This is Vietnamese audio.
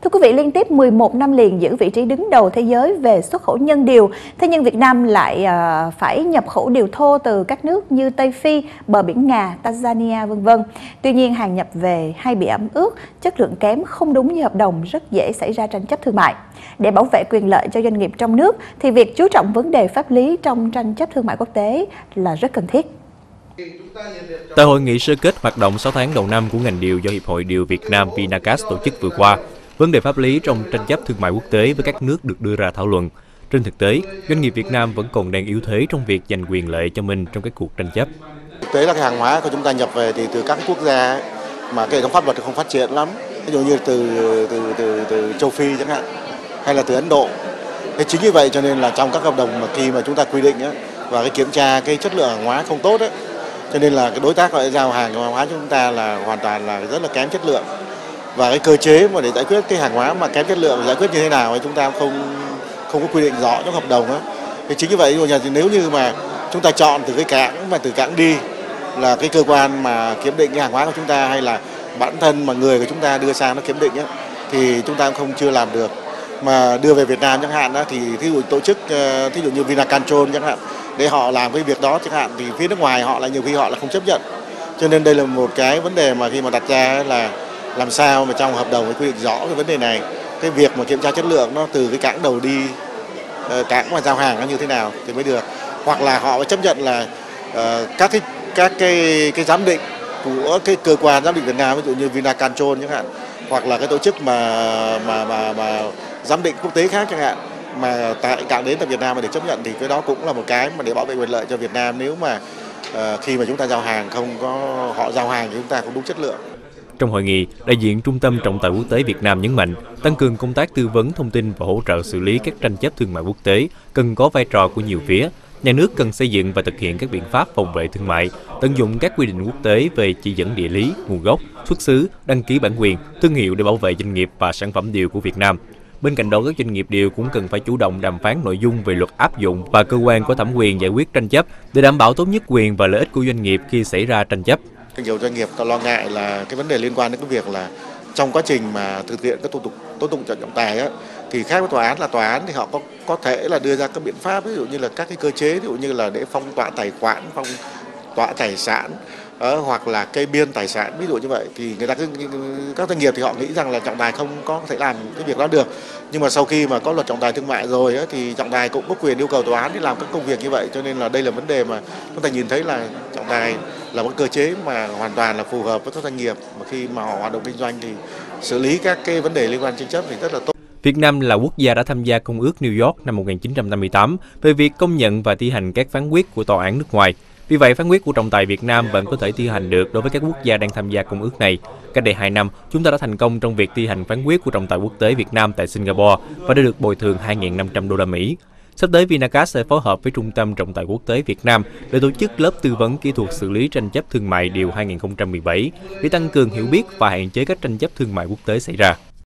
Thưa quý vị, liên tiếp 11 năm liền giữ vị trí đứng đầu thế giới về xuất khẩu nhân điều. Thế nhưng Việt Nam lại phải nhập khẩu điều thô từ các nước như Tây Phi, bờ biển Nga, Tanzania v.v. Tuy nhiên, hàng nhập về hay bị ẩm ướt, chất lượng kém, không đúng như hợp đồng, rất dễ xảy ra tranh chấp thương mại. Để bảo vệ quyền lợi cho doanh nghiệp trong nước, thì việc chú trọng vấn đề pháp lý trong tranh chấp thương mại quốc tế là rất cần thiết. Tại hội nghị sơ kết hoạt động 6 tháng đầu năm của ngành điều do Hiệp hội Điều Việt Nam Vinacast tổ chức vừa qua, vấn đề pháp lý trong tranh chấp thương mại quốc tế với các nước được đưa ra thảo luận. Trên thực tế, doanh nghiệp Việt Nam vẫn còn đang yếu thế trong việc giành quyền lợi cho mình trong các cuộc tranh chấp. Thực tế là cái hàng hóa của chúng ta nhập về thì từ các quốc gia mà cái hệ thống pháp luật không phát triển lắm, ví dụ như từ châu Phi chẳng hạn, hay là từ Ấn Độ. Thế chính vì vậy cho nên là trong các hợp đồng mà khi mà chúng ta quy định và cái kiểm tra cái chất lượng hàng hóa không tốt cho nên là cái đối tác ngoại giao hàng hóa chúng ta là hoàn toàn là rất là kém chất lượng, và cái cơ chế mà để giải quyết cái hàng hóa mà kém chất lượng giải quyết như thế nào ấy chúng ta không có quy định rõ trong hợp đồng Thì chính như vậy thì nếu như mà chúng ta chọn từ cái cảng và từ cảng đi là cái cơ quan mà kiểm định cái hàng hóa của chúng ta, hay là bản thân mà người của chúng ta đưa sang nó kiểm định thì chúng ta cũng chưa làm được. Mà đưa về Việt Nam chẳng hạn thì thí dụ tổ chức thí dụ như Vinacontrol chẳng hạn, để họ làm cái việc đó chẳng hạn, thì phía nước ngoài họ lại nhiều khi họ là không chấp nhận. Cho nên đây là một cái vấn đề mà khi mà đặt ra là làm sao mà trong hợp đồng phải quy định rõ cái vấn đề này. Cái việc mà kiểm tra chất lượng nó từ cái cảng đầu đi, cảng mà giao hàng nó như thế nào thì mới được. Hoặc là họ phải chấp nhận là các cái giám định của cái cơ quan giám định Việt Nam, ví dụ như Vinacontrol chẳng hạn, hoặc là cái tổ chức mà giám định quốc tế khác chẳng hạn, mà tại cảng đến tại Việt Nam mà để chấp nhận, thì cái đó cũng là một cái mà để bảo vệ quyền lợi cho Việt Nam. Nếu mà khi mà chúng ta giao hàng không có họ giao hàng thì chúng ta không đúng chất lượng. Trong hội nghị, đại diện Trung tâm Trọng tài Quốc tế Việt Nam nhấn mạnh, tăng cường công tác tư vấn thông tin và hỗ trợ xử lý các tranh chấp thương mại quốc tế cần có vai trò của nhiều phía. Nhà nước cần xây dựng và thực hiện các biện pháp phòng vệ thương mại, tận dụng các quy định quốc tế về chỉ dẫn địa lý, nguồn gốc, xuất xứ, đăng ký bản quyền, thương hiệu để bảo vệ doanh nghiệp và sản phẩm điều của Việt Nam. Bên cạnh đó, các doanh nghiệp điều cũng cần phải chủ động đàm phán nội dung về luật áp dụng và cơ quan có thẩm quyền giải quyết tranh chấp để đảm bảo tốt nhất quyền và lợi ích của doanh nghiệp khi xảy ra tranh chấp. Nhiều doanh nghiệp lo ngại là cái vấn đề liên quan đến cái việc là trong quá trình mà thực hiện các tố tụng trọng tài thì khác với tòa án thì họ có thể là đưa ra các biện pháp, ví dụ như là các cái cơ chế, ví dụ như là để phong tỏa tài khoản, phong tỏa tài sản, hoặc là kê biên tài sản, ví dụ như vậy. Thì các doanh nghiệp thì họ nghĩ rằng là trọng tài không có thể làm cái việc đó được. Nhưng mà sau khi mà có luật trọng tài thương mại rồi thì trọng tài cũng có quyền yêu cầu tòa án để làm các công việc như vậy. Cho nên là đây là vấn đề mà chúng ta nhìn thấy là trọng tài là một cơ chế mà hoàn toàn là phù hợp với các doanh nghiệp, mà khi mà họ hoạt động kinh doanh thì xử lý các cái vấn đề liên quan tranh chấp thì rất là tốt. Việt Nam là quốc gia đã tham gia Công ước New York năm 1958 về việc công nhận và thi hành các phán quyết của tòa án nước ngoài. Vì vậy, phán quyết của trọng tài Việt Nam vẫn có thể thi hành được đối với các quốc gia đang tham gia công ước này. Cách đây 2 năm, chúng ta đã thành công trong việc thi hành phán quyết của trọng tài quốc tế Việt Nam tại Singapore và đã được bồi thường 2.500 đô la Mỹ. Sắp tới, Vinacast sẽ phối hợp với Trung tâm Trọng tài Quốc tế Việt Nam để tổ chức lớp tư vấn kỹ thuật xử lý tranh chấp thương mại điều 2017 để tăng cường hiểu biết và hạn chế các tranh chấp thương mại quốc tế xảy ra.